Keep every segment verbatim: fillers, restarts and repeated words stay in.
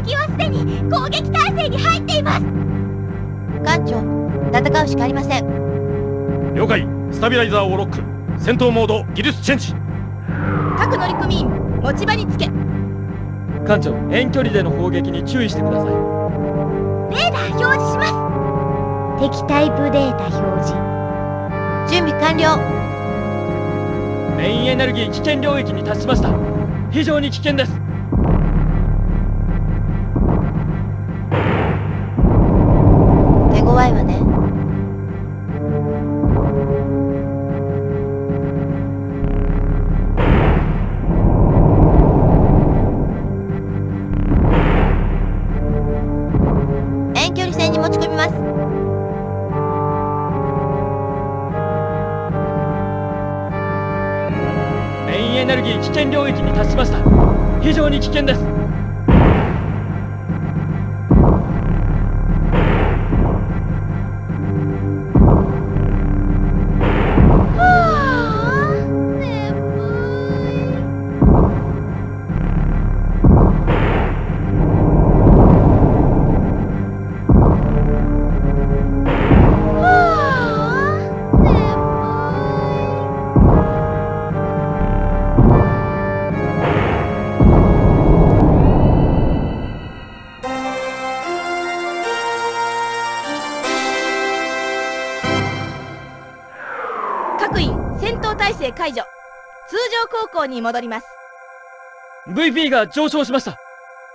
敵はすでに攻撃態勢に入っています。艦長、戦うしかありません。 了解。スタビライザーをロック。戦闘モード技術チェンジ。 各乗組員持ち場につけ。 艦長、遠距離での砲撃に注意してください。 レーダー表示します。敵タイプデータ表示。準備完了。 メインエネルギー危険領域に達しました。非常に危険です。 手強いわね。遠距離戦に持ち込みます。 メインエネルギー危険領域に達しました。非常に危険です。 各員戦闘態勢解除。通常航行に戻ります。 ブイピー が上昇しました。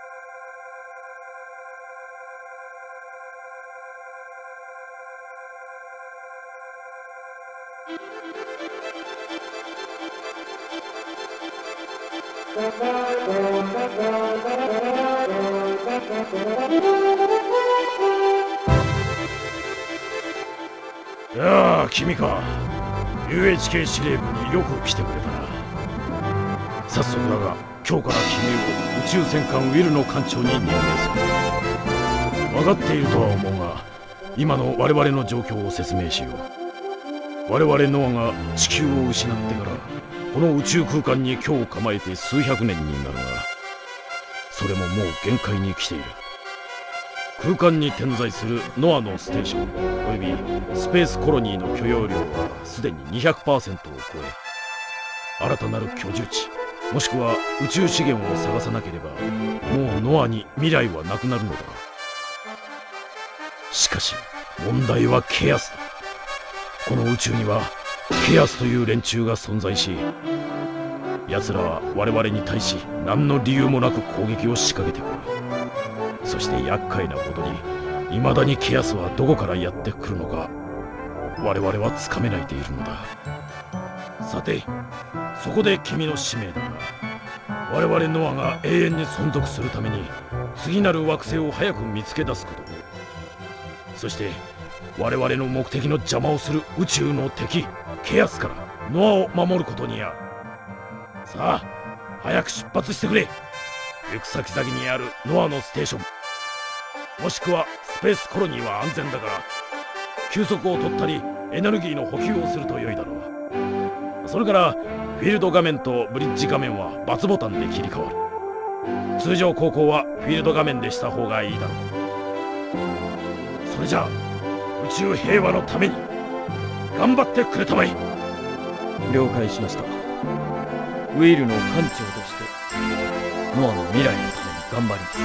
やあ、君か。 ユーエイチケー 司令部によく来てくれたな。早速だが、今日から君を宇宙戦艦ウィルの艦長に任命する。分かっているとは思うが、今の我々の状況を説明しよう。我々ノアが地球を失ってからこの宇宙空間に居を構えて数百年になるが、それももう限界に来ている。空間に点在するノアのステーションおよびスペースコロニーの許容量はすでに にひゃくパーセント を超え、新たなる居住地もしくは宇宙資源を探さなければもうノアに未来はなくなるのだ。しかし問題はケアスだ。この宇宙にはケアスという連中が存在し、奴らは我々に対し何の理由もなく攻撃を仕掛けてくる。そして厄介なことに、未だにケアスはどこからやってくるのか我々はつかめないでいるのだ。さて、そこで君の使命だが、我々ノアが永遠に存続するために次なる惑星を早く見つけ出すこと、そして我々の目的の邪魔をする宇宙の敵ケアスからノアを守ることにある。さあ、早く出発してくれ。行く先々にあるノアのステーションもしくはスペースコロニーは安全だから、休息を取ったりエネルギーの補給をすると良いだろう。それからフィールド画面とブリッジ画面はバツボタンで切り替わる。通常航行はフィールド画面でした方がいいだろう。それじゃあ宇宙平和のために頑張ってくれたまえ。 了解しました。ウィールの艦長としてノアの未来のために頑張ります。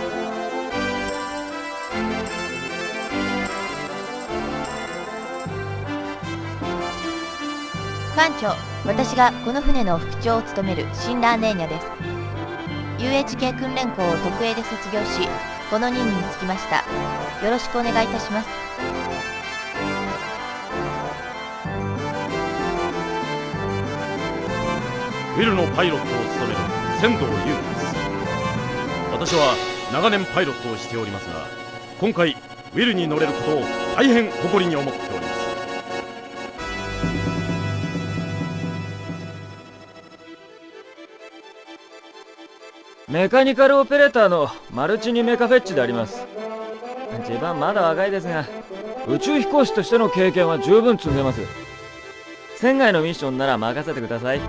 艦長、私がこの船の副長を務めるシンラーネーニャです。 ユーエイチケー 訓練校を特 A で卒業し、この任務に就きました。よろしくお願いいたします。 ウィルのパイロットを務める仙道優です。私は長年パイロットをしておりますが、今回ウィルに乗れることを大変誇りに思っております。 メカニカルオペレーターのマルチニメカフェッチであります。自分はまだ若いですが、宇宙飛行士としての経験は十分積んでます。船外のミッションなら任せてください。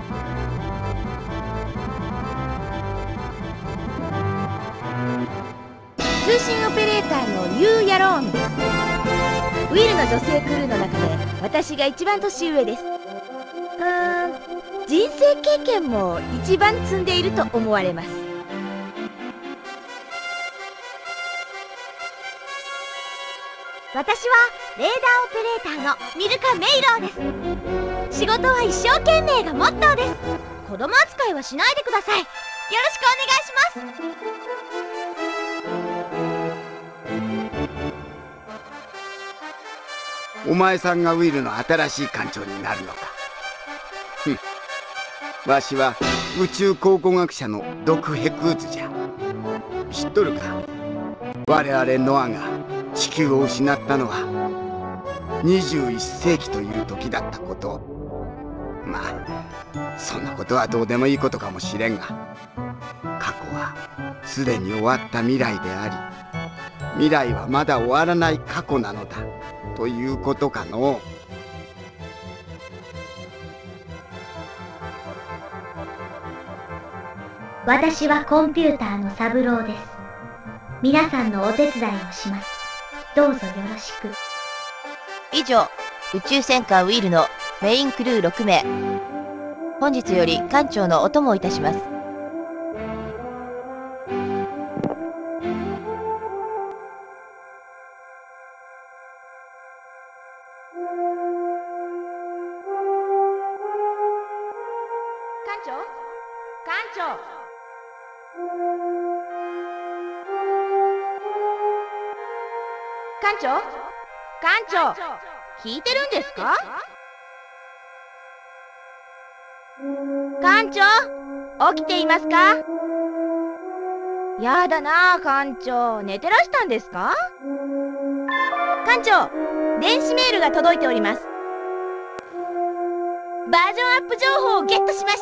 通信オペレーターのリュウ・ヤローンです。ウィルの女性クルーの中で私が一番年上です。うーん、人生経験も一番積んでいると思われます。私はレーダーオペレーターのミルカ・メイローです。仕事は一生懸命がモットーです。子供扱いはしないでください。よろしくお願いします。 お前さんがウィルの新しい艦長になるのか。ふん。わしは宇宙考古学者のドク・ヘクーズじゃ。知っとるか。我々ノアが地球を失ったのはにじゅういっせいきという時だったこと。まあそんなことはどうでもいいことかもしれんが、過去はすでに終わった未来であり、未来はまだ終わらない過去なのだということかの。 私はコンピューターの三郎です。皆さんのお手伝いをします。どうぞよろしく。 以上、宇宙戦艦ウィールのメインクルーろくめい。本日より艦長のお供をいたします。 艦長、艦長。艦長、艦長、聞いてるんですか？艦長、起きていますか？やだなあ、艦長、寝てらしたんですか？艦長、電子メールが届いております。バージョンアップ情報をゲットしました。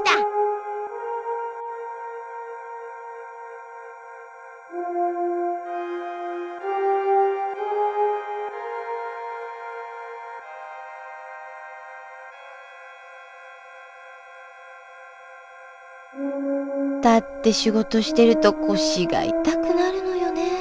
だって仕事してると腰が痛くなるのよね。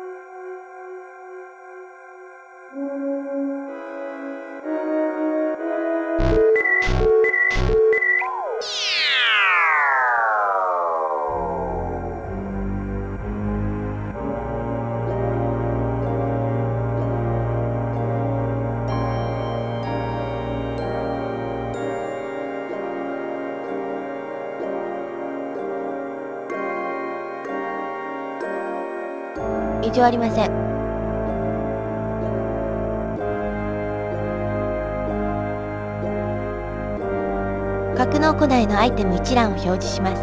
異常ありません。格納庫内のアイテム一覧を表示します。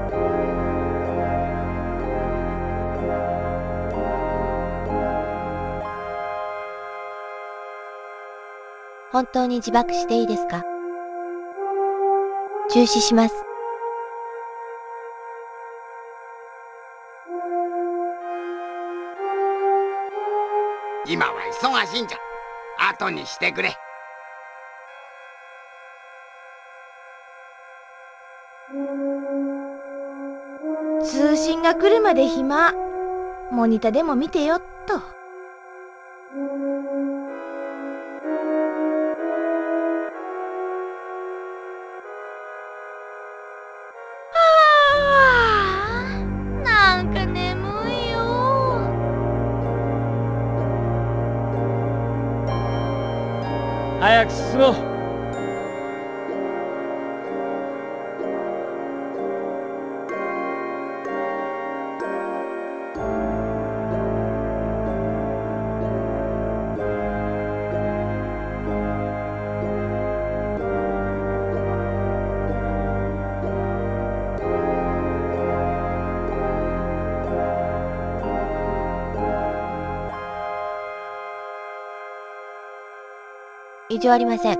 本当に自爆していいですか？中止します。 今は忙しいんじゃ。後にしてくれ。 通信が来るまで暇。モニタでも見てよっと。なんか眠いよ。 早く進もう。 異常ありません。